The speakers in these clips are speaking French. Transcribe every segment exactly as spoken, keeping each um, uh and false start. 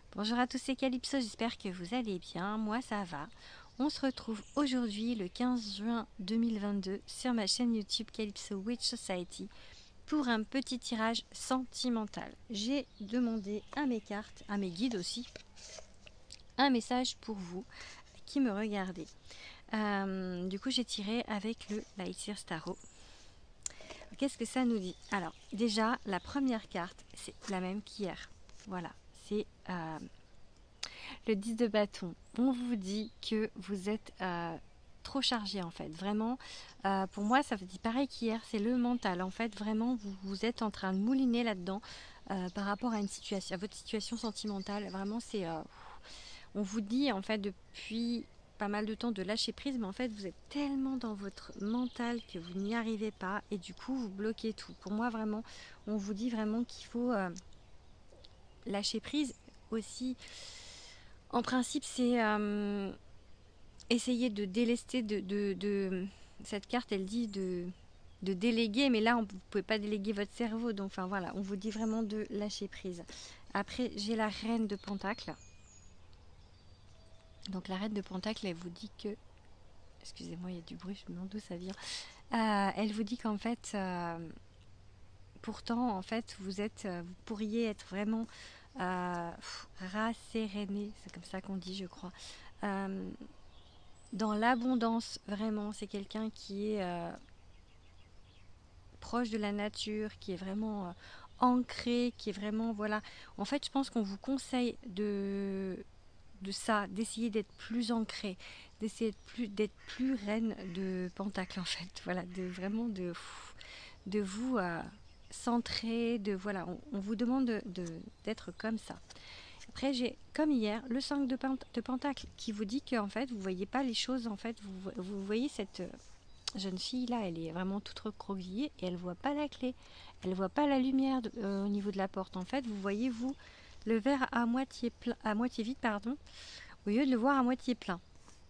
Bonjour à tous, c'est Calypso, j'espère que vous allez bien, moi ça va. On se retrouve aujourd'hui le quinze juin deux mille vingt-deux sur ma chaîne YouTube Calypso Witch Society pour un petit tirage sentimental. J'ai demandé à mes cartes, à mes guides aussi, un message pour vous qui me regardez. Euh, du coup j'ai tiré avec le Lightyear Tarot. Qu'est-ce que ça nous dit? Alors déjà la première carte c'est la même qu'hier, voilà. C'est euh, le dix de bâton. On vous dit que vous êtes euh, trop chargé en fait. Vraiment, euh, pour moi, ça vous dit pareil qu'hier. C'est le mental. En fait, vraiment, vous, vous êtes en train de mouliner là-dedans euh, par rapport à une situation, à votre situation sentimentale. Vraiment, c'est, euh, on vous dit en fait depuis pas mal de temps de lâcher prise, mais en fait, vous êtes tellement dans votre mental que vous n'y arrivez pas et du coup, vous bloquez tout. Pour moi, vraiment, on vous dit vraiment qu'il faut euh, lâcher prise aussi. En principe, c'est euh, essayer de délester de, de, de... Cette carte, elle dit de, de déléguer, mais là, on, vous ne pouvez pas déléguer votre cerveau. Donc, enfin, voilà, on vous dit vraiment de lâcher prise. Après, j'ai la reine de Pentacle. Donc, la reine de Pentacle, elle vous dit que... Excusez-moi, il y a du bruit, je me demande d'où ça vient. Euh, elle vous dit qu'en fait... Euh, pourtant, en fait, vous êtes... Vous pourriez être vraiment... Euh, rasséréné, c'est comme ça qu'on dit, je crois. Euh, dans l'abondance, vraiment, c'est quelqu'un qui est euh, proche de la nature, qui est vraiment euh, ancré, qui est vraiment, voilà. En fait, je pense qu'on vous conseille de, de ça, d'essayer d'être plus ancré, d'essayer d'être plus, d'être plus reine de Pentacle, en fait. Voilà, de vraiment de, de vous euh, centrer, de voilà, on, on vous demande de, de, d'être comme ça. Après, j'ai, comme hier, le cinq de, pent de Pentacle qui vous dit que en fait, vous ne voyez pas les choses. En fait, vous, vous voyez cette jeune fille-là, elle est vraiment toute recroquevillée et elle ne voit pas la clé. Elle ne voit pas la lumière de, euh, au niveau de la porte. En fait, vous voyez, vous, le verre à moitié, plein, à moitié vide, pardon, au lieu de le voir à moitié plein.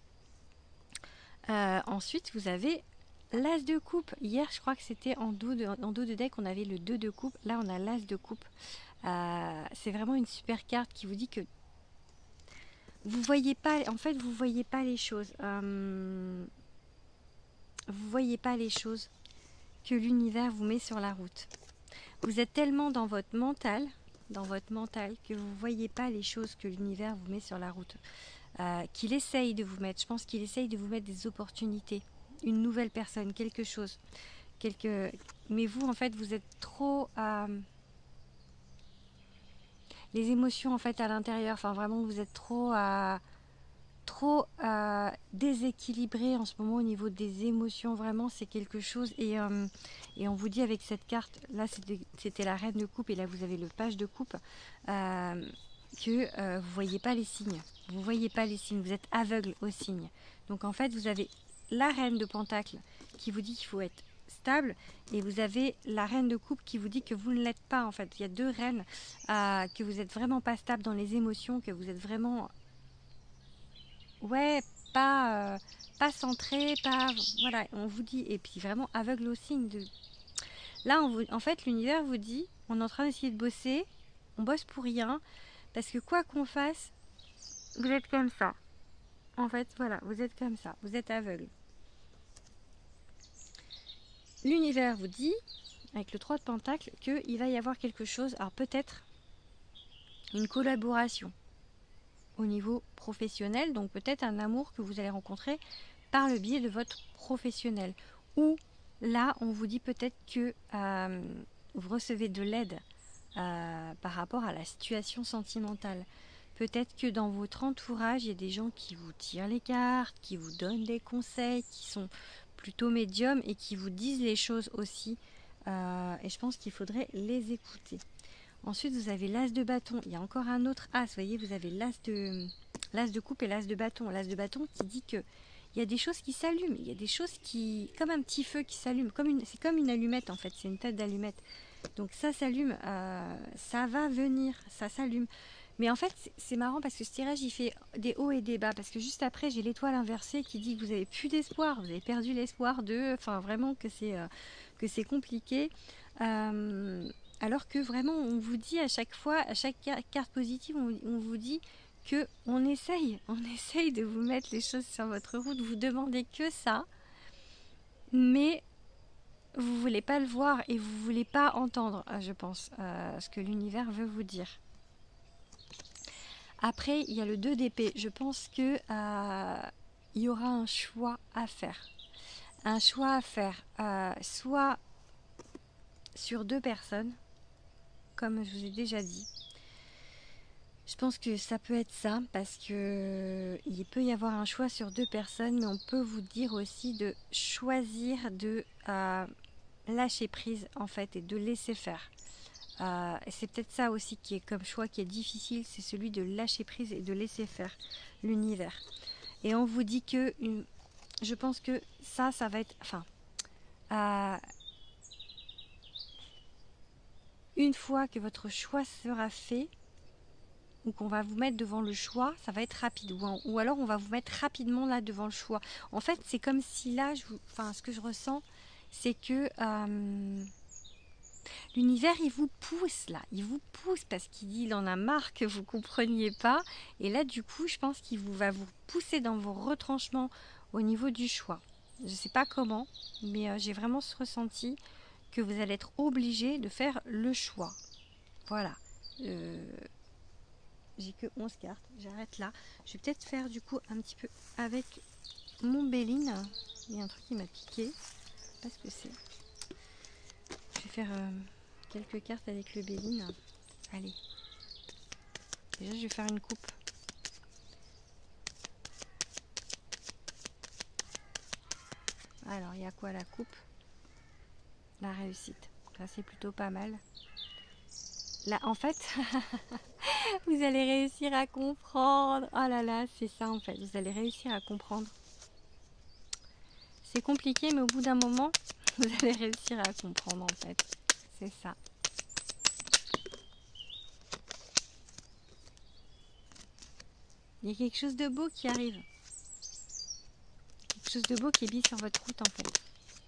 Euh, ensuite, vous avez l'as de coupe. Hier, je crois que c'était en dos de, en dos de deck, on avait le deux de coupe. Là, on a l'as de coupe. Euh, c'est vraiment une super carte qui vous dit que vous voyez pas, en fait, vous voyez pas les choses. Euh, vous voyez pas les choses que l'univers vous met sur la route. Vous êtes tellement dans votre mental, dans votre mental, que vous voyez pas les choses que l'univers vous met sur la route. Euh, qu'il essaye de vous mettre. Je pense qu'il essaye de vous mettre des opportunités, une nouvelle personne, quelque chose, quelque. Mais vous, en fait, vous êtes trop. Euh, les émotions en fait à l'intérieur, enfin vraiment vous êtes trop euh, trop euh, déséquilibré en ce moment au niveau des émotions, vraiment c'est quelque chose et, euh, et on vous dit avec cette carte, là c'était la reine de coupe et là vous avez le page de coupe, euh, que euh, vous voyez pas les signes, vous voyez pas les signes, vous êtes aveugle aux signes. Donc en fait vous avez la reine de Pentacle qui vous dit qu'il faut être stable et vous avez la reine de coupe qui vous dit que vous ne l'êtes pas en fait. Il y a deux reines, euh, que vous êtes vraiment pas stable dans les émotions, que vous êtes vraiment ouais pas euh, pas centré, pas voilà, on vous dit, et puis vraiment aveugle aux signes de... Là on vous... en fait l'univers vous dit on est en train d'essayer de bosser, on bosse pour rien parce que quoi qu'on fasse vous êtes comme ça en fait, voilà, vous êtes comme ça, vous êtes aveugle. L'univers vous dit, avec le trois de Pentacle, qu'il va y avoir quelque chose, alors peut-être une collaboration au niveau professionnel, donc peut-être un amour que vous allez rencontrer par le biais de votre professionnel. Ou là, on vous dit peut-être que euh, vous recevez de l'aide euh, par rapport à la situation sentimentale. Peut-être que dans votre entourage, il y a des gens qui vous tirent les cartes, qui vous donnent des conseils, qui sont plutôt médiums et qui vous disent les choses aussi. Euh, et je pense qu'il faudrait les écouter. Ensuite, vous avez l'as de bâton. Il y a encore un autre as. Vous voyez, vous avez l'as de, l'as de coupe et l'as de bâton. L'as de bâton qui dit que il y a des choses qui s'allument. Il y a des choses qui... comme un petit feu qui s'allume. Comme une, c'est comme une allumette, en fait. C'est une tête d'allumette. Donc ça s'allume. Euh, ça va venir. Ça s'allume. Mais en fait, c'est marrant parce que ce tirage, il fait des hauts et des bas. Parce que juste après, j'ai l'étoile inversée qui dit que vous avez plus d'espoir. Vous avez perdu l'espoir de... Enfin, vraiment que c'est euh, que c'est compliqué. Euh, Alors que vraiment, on vous dit à chaque fois, à chaque carte positive, on, on vous dit que on essaye, on essaye de vous mettre les choses sur votre route. Vous demandez que ça, mais vous ne voulez pas le voir et vous ne voulez pas entendre, je pense, euh, ce que l'univers veut vous dire. Après, il y a le deux d'épée. Je pense que euh, il y aura un choix à faire. Un choix à faire, euh, soit sur deux personnes, comme je vous ai déjà dit. Je pense que ça peut être ça, parce que il peut y avoir un choix sur deux personnes, mais on peut vous dire aussi de choisir de euh, lâcher prise, en fait, et de laisser faire. Euh, c'est peut-être ça aussi qui est comme choix qui est difficile, c'est celui de lâcher prise et de laisser faire l'univers. Et on vous dit que, une, je pense que ça, ça va être, enfin, euh, une fois que votre choix sera fait, ou qu'on va vous mettre devant le choix, ça va être rapide. Ou, ou alors on va vous mettre rapidement là devant le choix. En fait, c'est comme si là, je vous, enfin, ce que je ressens, c'est que euh, l'univers, il vous pousse là. Il vous pousse parce qu'il dit il en a marre que vous ne compreniez pas. Et là, du coup, je pense qu'il vous, va vous pousser dans vos retranchements au niveau du choix. Je ne sais pas comment, mais euh, j'ai vraiment ce ressenti que vous allez être obligé de faire le choix. Voilà. Euh, J'ai que onze cartes, j'arrête là. Je vais peut-être faire du coup un petit peu avec mon Béline. Il y a un truc qui m'a piqué. Je sais pas ce que c'est. Je vais faire euh, quelques cartes avec le Béline. Allez. Déjà, je vais faire une coupe. Alors, il y a quoi la coupe? La réussite. Ça, c'est plutôt pas mal. Là, en fait, vous allez réussir à comprendre. Oh là là, c'est ça en fait. Vous allez réussir à comprendre. C'est compliqué, mais au bout d'un moment, vous allez réussir à comprendre en fait. C'est ça. Il y a quelque chose de beau qui arrive. Quelque chose de beau qui est mis sur votre route en fait.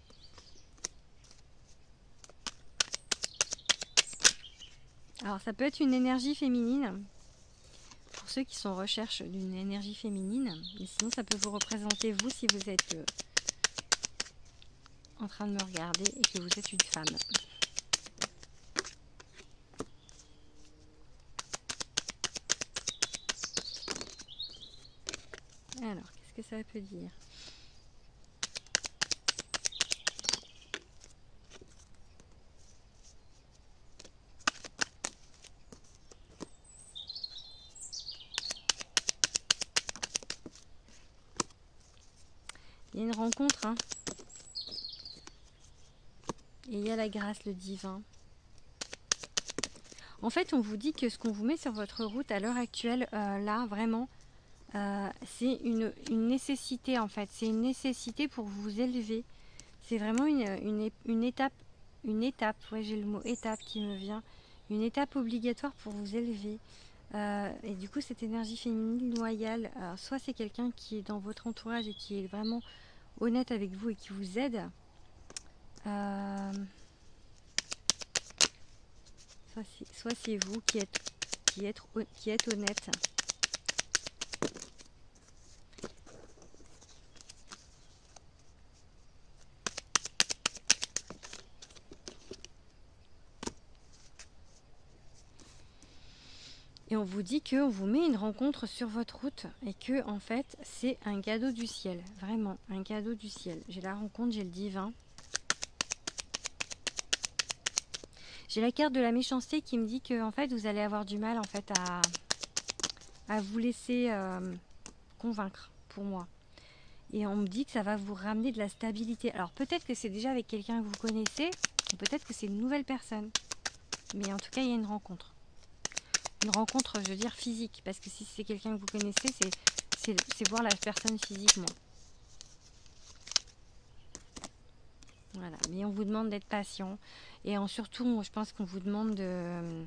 Alors ça peut être une énergie féminine. Pour ceux qui sont en recherche d'une énergie féminine. Mais sinon ça peut vous représenter vous si vous êtes euh, en train de me regarder et que vous êtes une femme. Alors, qu'est-ce que ça peut dire? Il y a une rencontre, hein. Et il y a la grâce, le divin. En fait, on vous dit que ce qu'on vous met sur votre route à l'heure actuelle, euh, là, vraiment, euh, c'est une, une nécessité, en fait. C'est une nécessité pour vous élever. C'est vraiment une, une, une étape, une étape, ouais, j'ai le mot étape qui me vient, une étape obligatoire pour vous élever. Euh, et du coup, cette énergie féminine loyale, alors, soit c'est quelqu'un qui est dans votre entourage et qui est vraiment honnête avec vous et qui vous aide. Euh, soit c'est vous qui êtes, qui, êtes, qui êtes honnête. Et on vous dit qu'on vous met une rencontre sur votre route et que en fait c'est un cadeau du ciel, vraiment un cadeau du ciel. J'ai la rencontre, j'ai le divin. J'ai la carte de la méchanceté qui me dit que en fait vous allez avoir du mal en fait à, à vous laisser euh, convaincre pour moi. Et on me dit que ça va vous ramener de la stabilité. Alors peut-être que c'est déjà avec quelqu'un que vous connaissez, ou peut-être que c'est une nouvelle personne. Mais en tout cas il y a une rencontre. Une rencontre, je veux dire, physique. Parce que si c'est quelqu'un que vous connaissez, c'est voir la personne physiquement. Voilà. Mais on vous demande d'être patient. Et en, surtout, je pense qu'on vous demande de,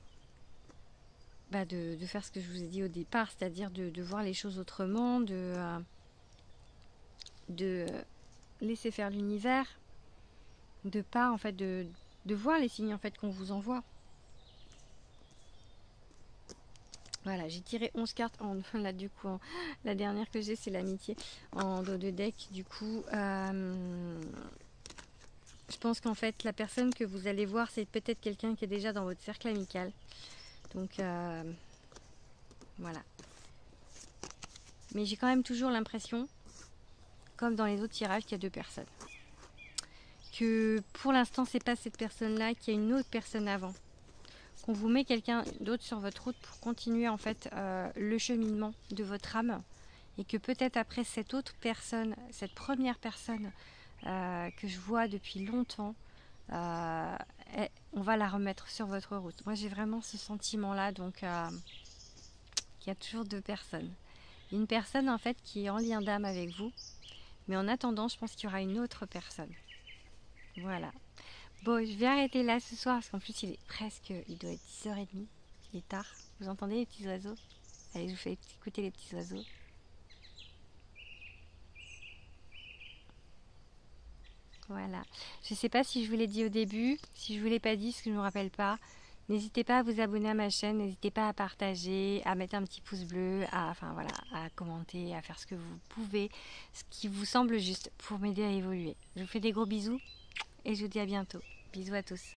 bah de, de faire ce que je vous ai dit au départ. C'est-à-dire de, de voir les choses autrement. De, euh, de laisser faire l'univers. De pas, en fait, de, de voir les signes en fait qu'on vous envoie. Voilà, j'ai tiré onze cartes. En, là, du coup, en, la dernière que j'ai, c'est l'amitié en dos de deck. Du coup, euh, je pense qu'en fait, la personne que vous allez voir, c'est peut-être quelqu'un qui est déjà dans votre cercle amical. Donc, euh, voilà. Mais j'ai quand même toujours l'impression, comme dans les autres tirages, qu'il y a deux personnes. Que pour l'instant, c'est pas cette personne-là, qu'il y a une autre personne avant. Qu'on vous met quelqu'un d'autre sur votre route pour continuer en fait euh, le cheminement de votre âme. Et que peut-être après cette autre personne, cette première personne euh, que je vois depuis longtemps, euh, on va la remettre sur votre route. Moi j'ai vraiment ce sentiment-là, donc euh, qu'il y a toujours deux personnes. Une personne en fait qui est en lien d'âme avec vous, mais en attendant je pense qu'il y aura une autre personne. Voilà. Bon, je vais arrêter là ce soir parce qu'en plus il est presque, il doit être dix heures trente, il est tard. Vous entendez les petits oiseaux? Allez, je vous fais écouter les petits oiseaux. Voilà. Je ne sais pas si je vous l'ai dit au début, si je ne vous l'ai pas dit, ce que je ne me rappelle pas. N'hésitez pas à vous abonner à ma chaîne, n'hésitez pas à partager, à mettre un petit pouce bleu, à, enfin, voilà, à commenter, à faire ce que vous pouvez, ce qui vous semble juste pour m'aider à évoluer. Je vous fais des gros bisous et je vous dis à bientôt. Bisous à tous.